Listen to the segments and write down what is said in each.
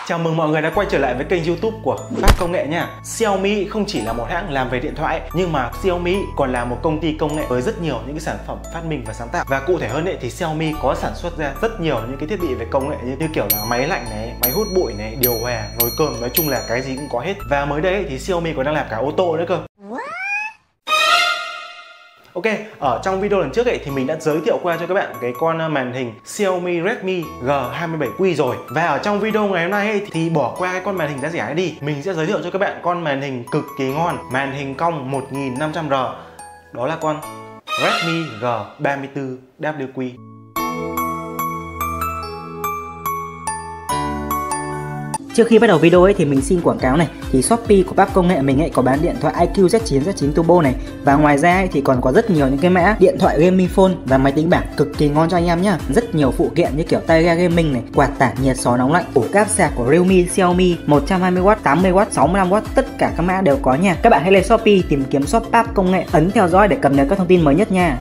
Chào mừng mọi người đã quay trở lại với kênh YouTube của Pháp Công Nghệ nha. Xiaomi không chỉ là một hãng làm về điện thoại, nhưng mà Xiaomi còn là một công ty công nghệ với rất nhiều những cái sản phẩm phát minh và sáng tạo. Và cụ thể hơn thì Xiaomi có sản xuất ra rất nhiều những cái thiết bị về công nghệ như kiểu là máy lạnh này, máy hút bụi này, điều hòa, nồi cơm, nói chung là cái gì cũng có hết. Và mới đây thì Xiaomi còn đang làm cả ô tô nữa cơ. Ok, ở trong video lần trước thì mình đã giới thiệu qua cho các bạn cái con màn hình Xiaomi Redmi G27Q rồi. Và ở trong video ngày hôm nay thì bỏ qua cái con màn hình giá rẻ ấy đi, mình sẽ giới thiệu cho các bạn con màn hình cực kỳ ngon, màn hình cong 1500R. Đó là con Redmi G34WQ. Trước khi bắt đầu video thì mình xin quảng cáo này, thì Shopee của Pháp Công Nghệ mình có bán điện thoại iQOO Z9 Z9 Turbo này, và ngoài ra thì còn có rất nhiều những cái mã điện thoại gaming phone và máy tính bảng cực kỳ ngon cho anh em nhá. Rất nhiều phụ kiện như kiểu tai nghe gaming này, quạt tản nhiệt gió nóng lạnh, ổ cáp sạc của Realme, Xiaomi 120W, 80W, 65W, tất cả các mã đều có nha. Các bạn hãy lên Shopee tìm kiếm shop Pháp Công Nghệ, ấn theo dõi để cập nhật các thông tin mới nhất nha.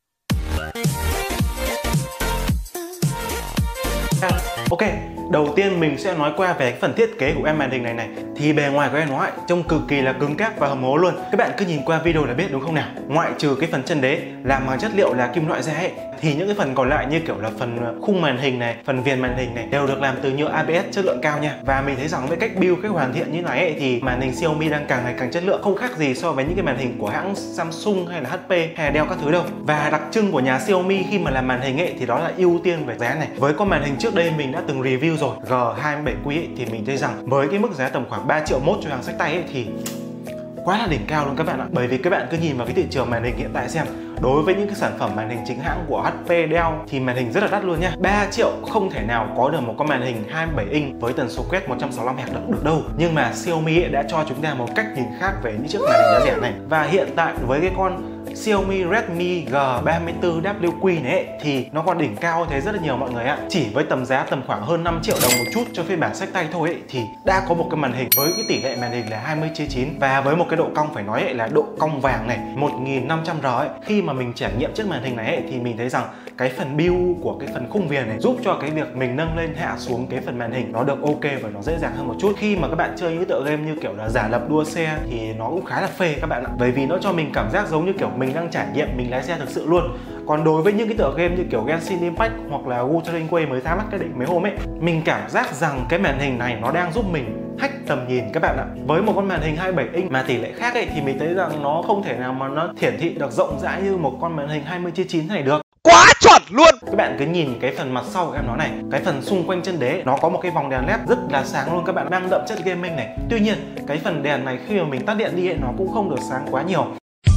Ok, đầu tiên mình sẽ nói qua về cái phần thiết kế của em màn hình này. Thì bề ngoài của em nó trông cực kỳ là cứng cáp và hầm hố luôn. Các bạn cứ nhìn qua video là biết đúng không nào. Ngoại trừ cái phần chân đế làm bằng chất liệu là kim loại ra thì những cái phần còn lại như kiểu là phần khung màn hình này, phần viền màn hình này đều được làm từ nhựa ABS chất lượng cao nha. Và mình thấy rằng với cách build, cách hoàn thiện như này thì màn hình Xiaomi đang càng ngày càng chất lượng, không khác gì so với những cái màn hình của hãng Samsung hay là HP hay là Dell các thứ đâu. Và đặc trưng của nhà Xiaomi khi mà làm màn hình thì đó là ưu tiên về giá này. Với con màn hình trước đây mình đã từng review rồi, G27Q thì mình thấy rằng với cái mức giá tầm khoảng 3 triệu mốt cho hàng xách tay thì quá là đỉnh cao luôn các bạn ạ. Bởi vì các bạn cứ nhìn vào cái thị trường màn hình hiện tại xem, đối với những cái sản phẩm màn hình chính hãng của HP, Dell thì màn hình rất là đắt luôn nha. 3 triệu không thể nào có được một con màn hình 27 inch với tần số quét 165Hz được đâu. Nhưng mà Xiaomi đã cho chúng ta một cách nhìn khác về những chiếc màn hình giá rẻ này. Và hiện tại với cái con Xiaomi Redmi G34WQ này thì nó còn đỉnh cao thế rất là nhiều mọi người ạ. Chỉ với tầm giá tầm khoảng hơn 5 triệu đồng một chút cho phiên bản xách tay thôi thì đã có một cái màn hình với cái tỷ lệ màn hình là 20:9 và với một cái độ cong phải nói là độ cong vàng này 1500R Khi mà mình trải nghiệm chiếc màn hình này thì mình thấy rằng cái phần build của cái phần khung viền này giúp cho cái việc mình nâng lên hạ xuống cái phần màn hình nó được ok và nó dễ dàng hơn một chút. Khi mà các bạn chơi những tựa game như kiểu là giả lập đua xe thì nó cũng khá là phê các bạn ạ. Bởi vì nó cho mình cảm giác giống như kiểu mình đang trải nghiệm mình lái xe thực sự luôn. Còn đối với những cái tựa game như kiểu Genshin Impact hoặc là Wuthering Way mới ra mắt cái định mấy hôm mình cảm giác rằng cái màn hình này nó đang giúp mình hack tầm nhìn các bạn ạ. Với một con màn hình 27 inch mà tỷ lệ khác thì mình thấy rằng nó không thể nào mà nó hiển thị được rộng rãi như một con màn hình 20:9 này được. Quá chuẩn luôn. Các bạn cứ nhìn cái phần mặt sau của em nó này, cái phần xung quanh chân đế nó có một cái vòng đèn led rất là sáng luôn các bạn, đang đậm chất gaming này. Tuy nhiên cái phần đèn này khi mà mình tắt điện đi nó cũng không được sáng quá nhiều.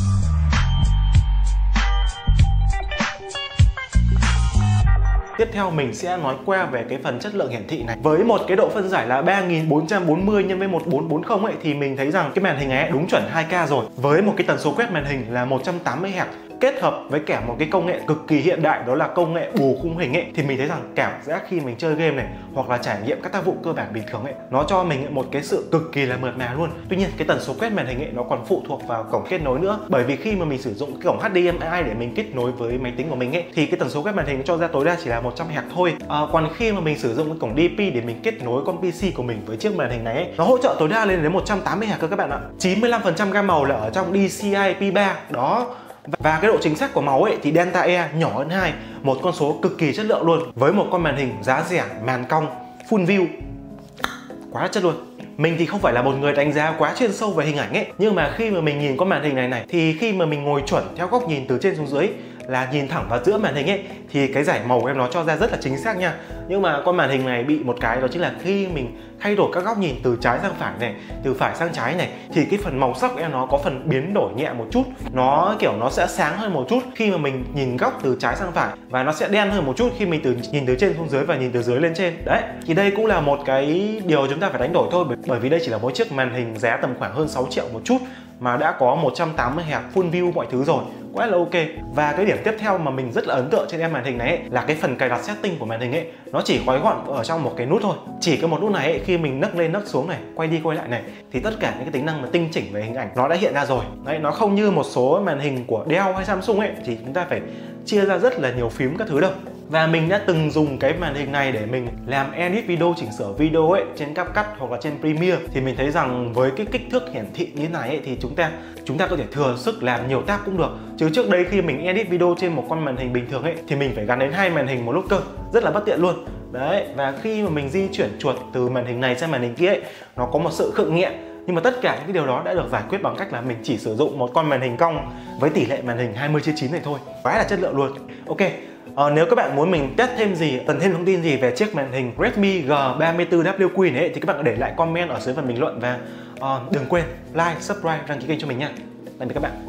Tiếp theo mình sẽ nói qua về cái phần chất lượng hiển thị này. Với một cái độ phân giải là 3440 x 1440 thì mình thấy rằng cái màn hình này đúng chuẩn 2K rồi. Với một cái tần số quét màn hình là 180Hz kết hợp với cả một cái công nghệ cực kỳ hiện đại đó là công nghệ bù khung hình thì mình thấy rằng cảm giác khi mình chơi game này hoặc là trải nghiệm các tác vụ cơ bản bình thường nó cho mình một cái sự cực kỳ là mượt mà luôn. Tuy nhiên cái tần số quét màn hình nó còn phụ thuộc vào cổng kết nối nữa, bởi vì khi mà mình sử dụng cái cổng HDMI để mình kết nối với máy tính của mình thì cái tần số quét màn hình cho ra tối đa chỉ là 100Hz thôi. Còn khi mà mình sử dụng cái cổng DP để mình kết nối con PC của mình với chiếc màn hình này nó hỗ trợ tối đa lên đến 180Hz cơ các bạn ạ. 95% gam màu là ở trong DCI P3 đó. Và cái độ chính xác của màu thì Delta E nhỏ hơn 2, một con số cực kỳ chất lượng luôn. Với một con màn hình giá rẻ, màn cong, full view, quá chất luôn. Mình thì không phải là một người đánh giá quá chuyên sâu về hình ảnh nhưng mà khi mà mình nhìn con màn hình này thì khi mà mình ngồi chuẩn theo góc nhìn từ trên xuống dưới là nhìn thẳng vào giữa màn hình thì cái giải màu của em nó cho ra rất là chính xác nha. Nhưng mà con màn hình này bị một cái đó chính là khi mình thay đổi các góc nhìn từ trái sang phải này, từ phải sang trái này thì cái phần màu sắc của em nó có phần biến đổi nhẹ một chút. Nó kiểu nó sẽ sáng hơn một chút khi mà mình nhìn góc từ trái sang phải, và nó sẽ đen hơn một chút khi mình nhìn từ trên xuống dưới và nhìn từ dưới lên trên. Đấy, thì đây cũng là một cái điều chúng ta phải đánh đổi thôi, bởi vì đây chỉ là một chiếc màn hình giá tầm khoảng hơn 6 triệu một chút mà đã có 180Hz full view mọi thứ rồi, quá là ok. Và cái điểm tiếp theo mà mình rất là ấn tượng trên em màn hình này là cái phần cài đặt setting của màn hình nó chỉ gói gọn ở trong một cái nút thôi. Chỉ cái một nút này khi mình nấc lên nấc xuống này, quay đi quay lại này thì tất cả những cái tính năng mà tinh chỉnh về hình ảnh nó đã hiện ra rồi. Đấy, nó không như một số màn hình của Dell hay Samsung thì chúng ta phải chia ra rất là nhiều phím các thứ đâu. Và mình đã từng dùng cái màn hình này để mình làm edit video, chỉnh sửa video ấy trên CapCut hoặc là trên Premiere. Thì mình thấy rằng với cái kích thước hiển thị như thế này ấy, thì chúng ta có thể thừa sức làm nhiều tab cũng được. Chứ trước đây khi mình edit video trên một con màn hình bình thường ấy thì mình phải gắn đến 2 màn hình một lúc cơ, rất là bất tiện luôn. Đấy, và khi mà mình di chuyển chuột từ màn hình này sang màn hình kia ấy, nó có một sự khựng nghẹn. Nhưng mà tất cả những cái điều đó đã được giải quyết bằng cách là mình chỉ sử dụng một con màn hình cong với tỷ lệ màn hình 20/9 này thôi. Quá là chất lượng luôn. Ok, nếu các bạn muốn mình test thêm gì, cần thêm thông tin gì về chiếc màn hình Redmi G34W Queen ấy thì các bạn có để lại comment ở dưới phần bình luận. Và đừng quên like, subscribe, đăng ký kênh cho mình nha. Tạm biệt các bạn.